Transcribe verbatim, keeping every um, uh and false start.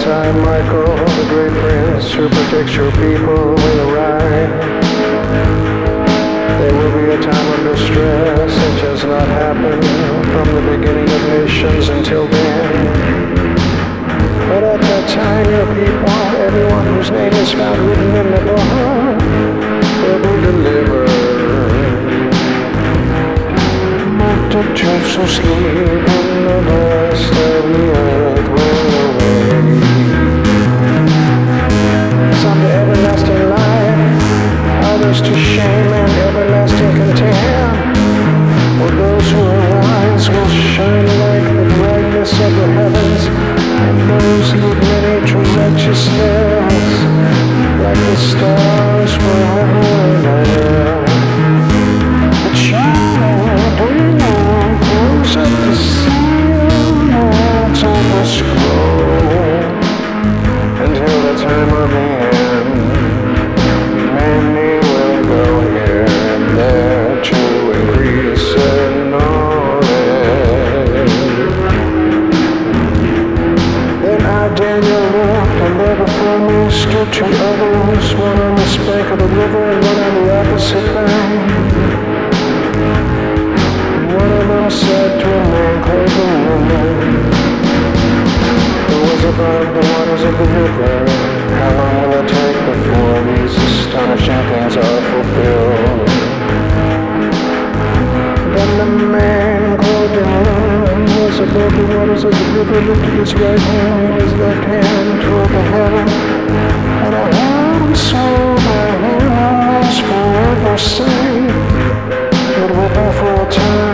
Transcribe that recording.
time Michael, the great prince who protects your people, will arrive. There will be a time of distress such as not happened from the beginning of nations until then. But at that time your people, everyone whose name is found written in the book, will be delivered. Multitudes who sleep in the dust of the earth will awake. Some to everlasting life, others to shame and everlasting contempt. For those who are wise will shine like the brightness of the heavens, and those who many to righteousness, like the stars forever and ever. But you bring on close up the seal that's on the scroll until the time of the end. Many will go here and there to increase in knowledge. Then I, Daniel, looked, and there before me stood two others, one on this bank of the river and one on the opposite bank. One of them said to a man called Dolamo, who was above the waters of the river, how long will it take before these astonishing things are fulfilled? Then the man called Dolamo was above the waters of the river, lifted his right hand and his left hand toward the heaven, and I heard him say by him almost forever say, it will be for a time.